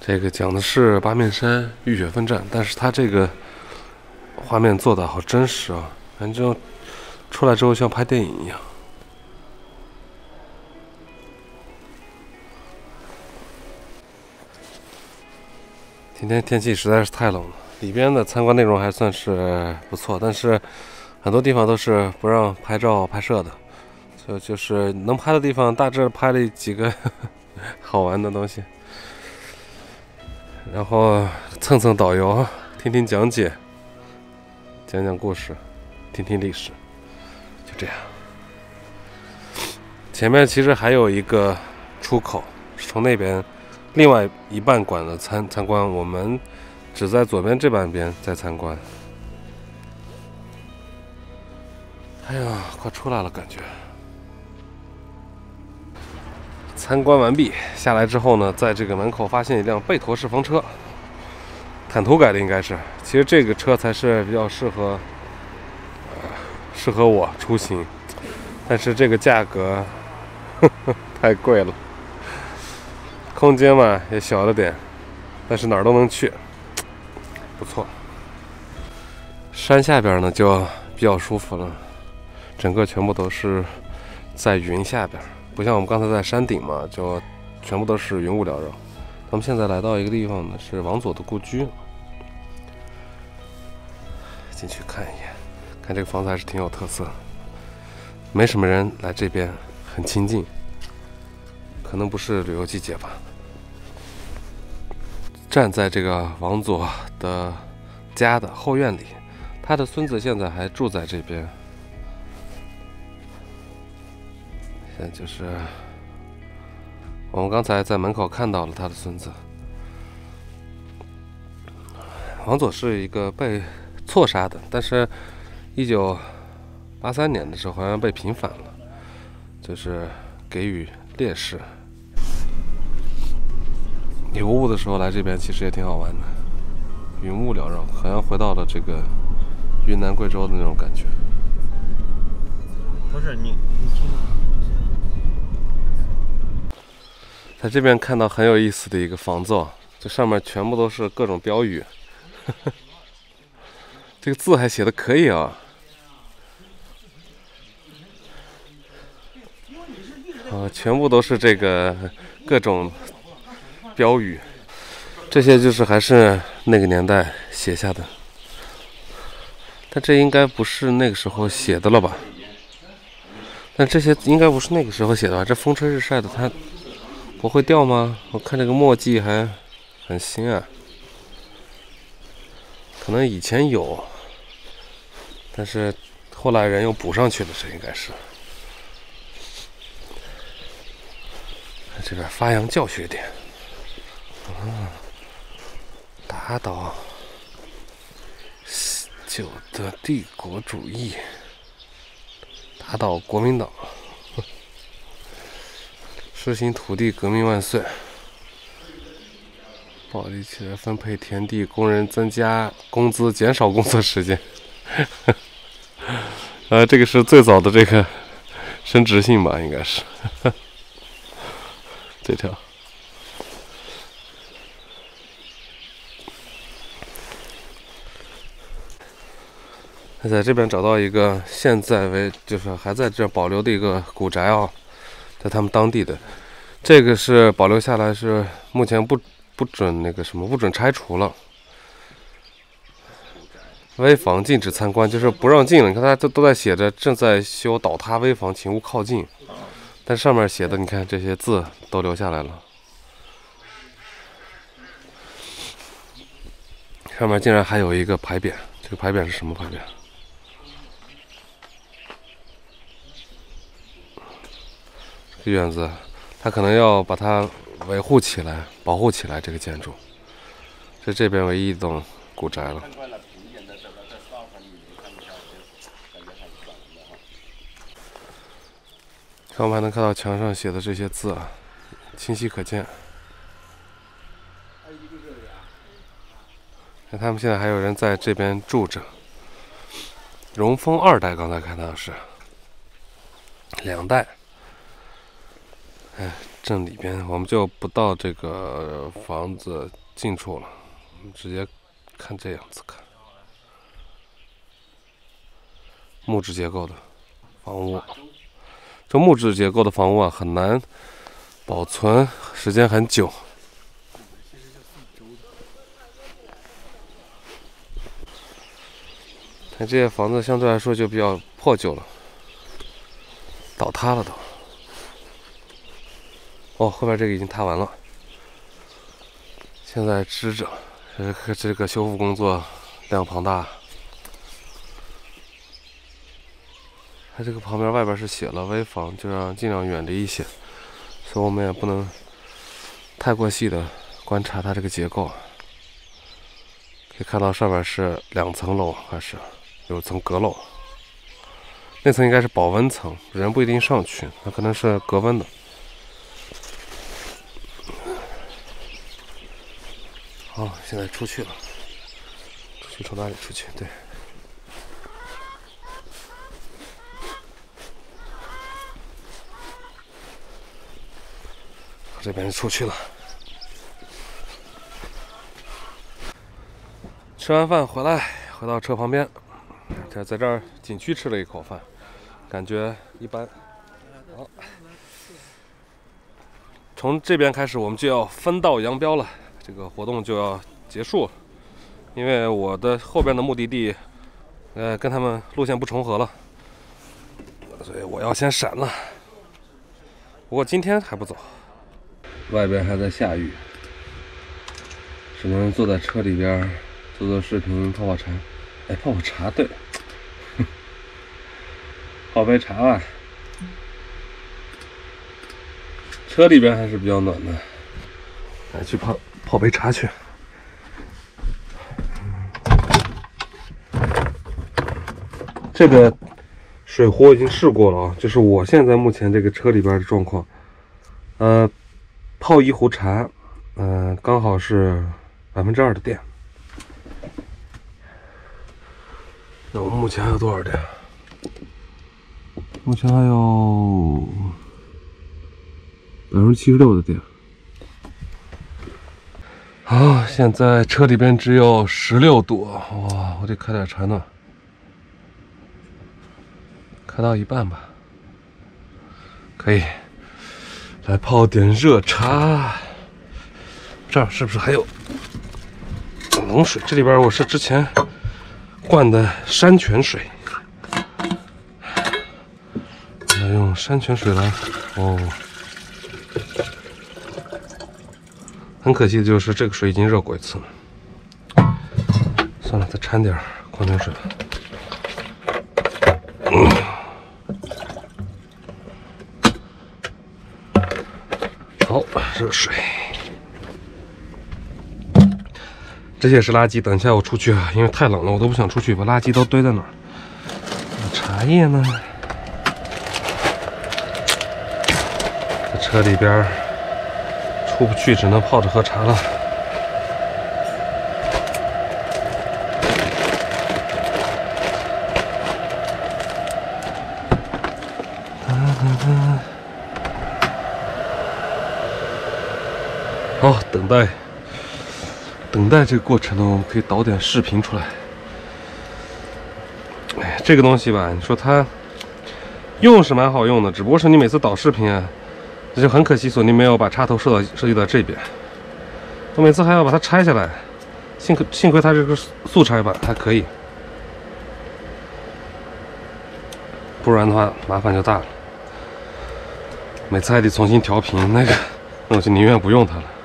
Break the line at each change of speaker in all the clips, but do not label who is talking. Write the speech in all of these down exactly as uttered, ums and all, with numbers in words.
这个讲的是八面山浴血奋战，但是它这个画面做的好真实啊，反正出来之后像拍电影一样。今天天气实在是太冷了，里边的参观内容还算是不错，但是很多地方都是不让拍照拍摄的，就就是能拍的地方大致拍了几个呵呵好玩的东西。然后蹭蹭导游，听听讲解，讲讲故事，听听历史，就这样。前面其实还有一个出口，是从那边另外一半馆的参参观，我们只在左边这半边在参观。哎呀，快出来了，感觉。参观完毕，下来之后呢，在这个门口发现一辆贝陀式风车，坦途改的应该是。其实这个车才是比较适合，呃，适合我出行，但是这个价格呵呵太贵了，空间嘛也小了点，但是哪儿都能去，不错。山下边呢就比较舒服了，整个全部都是在云下边。不像我们刚才在山顶嘛，就全部都是云雾缭绕。咱们现在来到一个地方呢，是王佐的故居。进去看一眼，看这个房子还是挺有特色，没什么人来这边，很清静，可能不是旅游季节吧。站在这个王佐的家的后院里，他的孙子现在还住在这边。现在就是我们刚才在门口看到了他的孙子。王佐是一个被错杀的，但是一九八三年的时候好像被平反了，就是给予烈士。有雾的时候来这边其实也挺好玩的，云雾缭绕，好像回到了这个云南贵州的那种感觉。
不是你，你听。
在这边看到很有意思的一个仿造，这上面全部都是各种标语，呵呵，这个字还写的可以啊。啊，全部都是这个各种标语，这些就是还是那个年代写下的，但这应该不是那个时候写的了吧？但这些应该不是那个时候写的吧？这风吹日晒的，它不会掉吗？我看这个墨迹还很新啊，可能以前有，但是后来人又补上去了，这应该是。这边发扬教学点，啊，打倒旧的帝国主义，打倒国民党。实行土地革命万岁！暴力起来分配田地，工人增加工资，减少工作时间。呃，这个是最早的这个升职信吧，应该是这条。在这边找到一个现在为就是还在这保留的一个古宅啊。在他们当地的，这个是保留下来，是目前不不准那个什么不准拆除了。危房禁止参观，就是不让进了。你看，它都都在写着正在修倒塌危房，请勿靠近。但上面写的，你看这些字都留下来了。上面竟然还有一个牌匾，这个牌匾是什么牌匾？这院子，他可能要把它维护起来、保护起来。这个建筑，是这边唯一一栋古宅了。看，我们还能看到墙上写的这些字啊，清晰可见。看，他们现在还有人在这边住着。荣丰二代，刚才看到是两代。哎， 镇里边，我们就不到这个房子近处了，我们直接看这样子看。木质结构的房屋，这木质结构的房屋啊，很难保存时间很久。但这些房子相对来说就比较破旧了，倒塌了都。哦，后边这个已经塌完了，现在支着，这个这个修复工作量庞大。它这个旁边外边是写了危房，就让尽量远离一些，所以我们也不能太过细的观察它这个结构。可以看到上面是两层楼，还是有层阁楼，那层应该是保温层，人不一定上去，它可能是隔温的。好，现在出去了，出去从哪里出去？对。这边出去了。吃完饭回来，回到车旁边，这在这儿景区吃了一口饭，感觉一般。好，从这边开始，我们就要分道扬镳了，这个活动就要结束了，因为我的后边的目的地，呃，跟他们路线不重合了，所以我要先闪了。不过今天还不走。外边还在下雨，只能坐在车里边做做视频、泡泡茶。哎，泡泡茶，对，泡杯茶吧。车里边还是比较暖的，来去泡泡杯茶去。这个水壶我已经试过了啊，就是我现在目前这个车里边的状况，呃。泡一壶茶，嗯、呃，刚好是百分之二的电。那我们目前还有多少电？目前还有百分之七十六的电。好，现在车里边只有十六度，哇，我得开点茶暖，开到一半吧，可以。来泡点热茶，这儿是不是还有冷水？这里边我是之前灌的山泉水，来用山泉水来哦。很可惜的就是这个水已经热过一次了，算了，再掺点矿泉水吧。嗯好，热水，这些是垃圾。等一下我出去啊，因为太冷了，我都不想出去，把垃圾都堆在那儿。茶叶呢，在车里边出不去，只能泡着喝茶了。好，等待，等待这个过程呢，我们可以导点视频出来。哎，这个东西吧，你说它用是蛮好用的，只不过是你每次导视频啊，这就很可惜，索尼没有把插头设到设计到这边，我每次还要把它拆下来。幸亏幸亏它这个速拆版还可以，不然的话麻烦就大了，每次还得重新调频，那个那我就宁愿不用它了。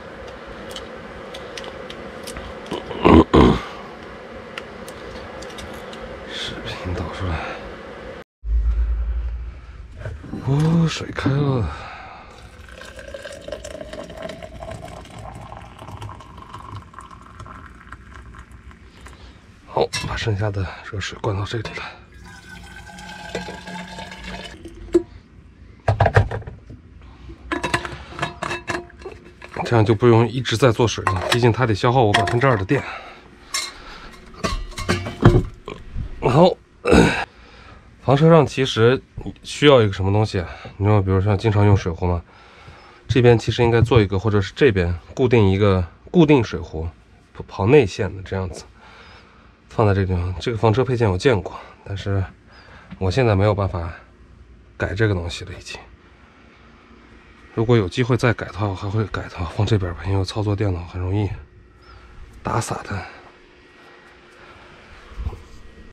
视频导出来，哦，水开了。好，把剩下的热水灌到这里来。这样就不用一直在做水了，毕竟它得消耗我百分之二的电。好，房车上其实需要一个什么东西啊？你知道，比如像经常用水壶嘛， 这边其实应该做一个，或者是这边固定一个固定水壶，跑内线的这样子，放在这个地方。这个房车配件我见过，但是我现在没有办法改这个东西了，已经。如果有机会再改的话，我还会改它，放这边吧，因为我操作电脑很容易打洒它。